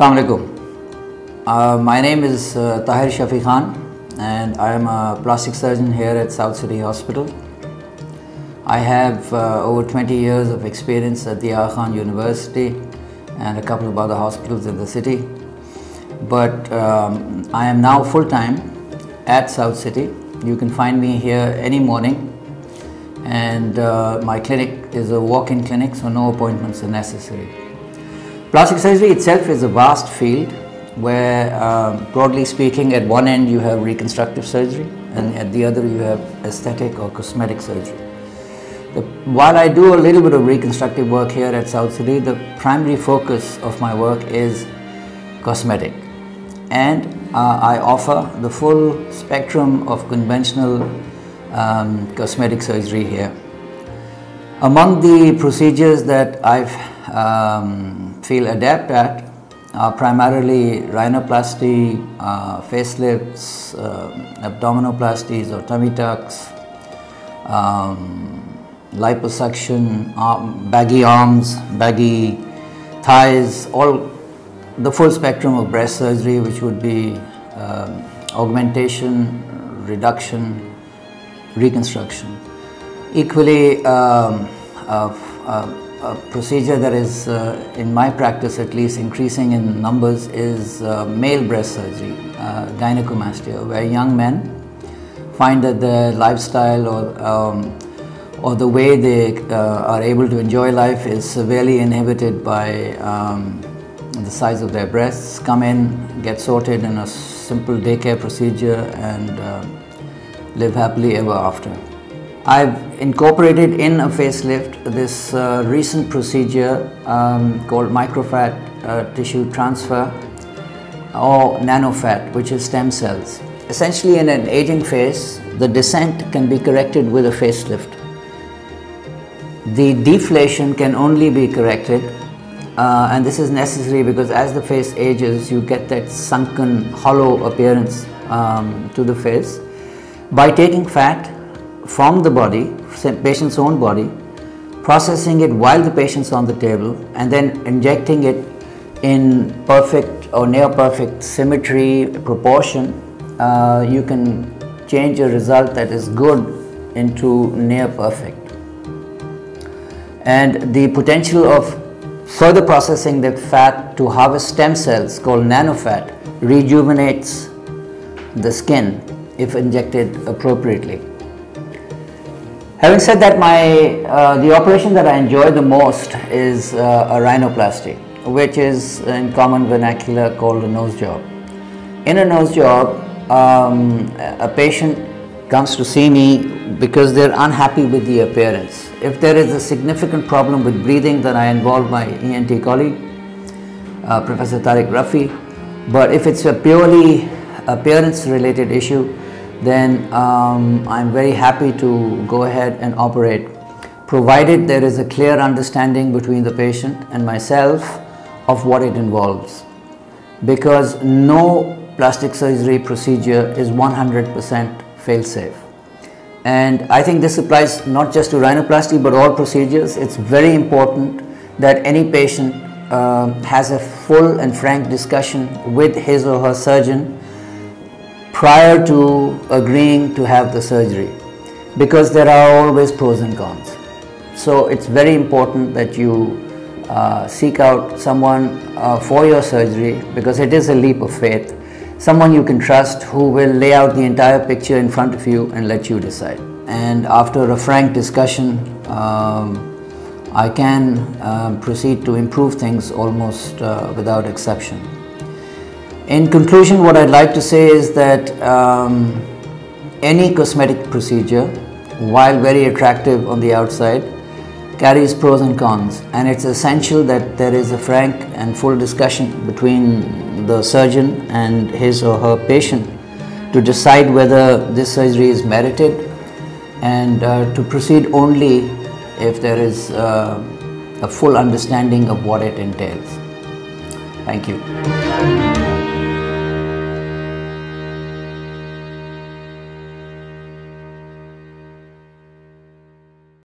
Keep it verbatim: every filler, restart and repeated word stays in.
Assalamu alaikum. Uh, my name is uh, Tahir Shafi Khan and I am a plastic surgeon here at South City Hospital. I have uh, over twenty years of experience at the Aga Khan University and a couple of other hospitals in the city. But um, I am now full-time at South City. You can find me here any morning, and uh, my clinic is a walk-in clinic, so no appointments are necessary. Plastic surgery itself is a vast field where, uh, broadly speaking, at one end you have reconstructive surgery and at the other you have aesthetic or cosmetic surgery. The, while I do a little bit of reconstructive work here at South City, the primary focus of my work is cosmetic, and uh, I offer the full spectrum of conventional um, cosmetic surgery here. Among the procedures that I um, feel adept at are primarily rhinoplasty, uh, facelifts, uh, abdominoplasties or tummy tucks, um, liposuction, arm, baggy arms, baggy thighs, all the full spectrum of breast surgery, which would be um, augmentation, reduction, reconstruction. Equally, um, a, a, a procedure that is, uh, in my practice at least, increasing in numbers is uh, male breast surgery, uh, gynecomastia, where young men find that their lifestyle or um, or the way they uh, are able to enjoy life is severely inhibited by um, the size of their breasts, come in, get sorted in a simple daycare procedure and uh, live happily ever after. I've incorporated in a facelift this uh, recent procedure um, called microfat uh, tissue transfer or nanofat, which is stem cells. Essentially, in an aging face, the descent can be corrected with a facelift. The deflation can only be corrected, uh, and this is necessary because as the face ages, you get that sunken, hollow appearance um, to the face. By taking fat from the body, patient's own body, processing it while the patient's on the table, and then injecting it in perfect or near perfect symmetry, proportion, uh, you can change a result that is good into near perfect. And the potential of further processing the fat to harvest stem cells called nanofat rejuvenates the skin if injected appropriately. Having said that, my uh, the operation that I enjoy the most is uh, a rhinoplasty, which is in common vernacular called a nose job. In a nose job, um, a patient comes to see me because they're unhappy with the appearance. If there is a significant problem with breathing, then I involve my E N T colleague, uh, Professor Tariq Rafi. But if it's a purely appearance related issue, then um, I'm very happy to go ahead and operate, provided there is a clear understanding between the patient and myself of what it involves. Because no plastic surgery procedure is one hundred percent fail-safe. And I think this applies not just to rhinoplasty but all procedures. It's very important that any patient uh, has a full and frank discussion with his or her surgeon prior to agreeing to have the surgery, because there are always pros and cons. So it's very important that you uh, seek out someone uh, for your surgery, because it is a leap of faith. Someone you can trust who will lay out the entire picture in front of you and let you decide. And after a frank discussion, um, I can um, proceed to improve things almost uh, without exception. In conclusion, what I'd like to say is that um, any cosmetic procedure, while very attractive on the outside, carries pros and cons, and it's essential that there is a frank and full discussion between the surgeon and his or her patient to decide whether this surgery is merited, and uh, to proceed only if there is uh, a full understanding of what it entails. Thank you.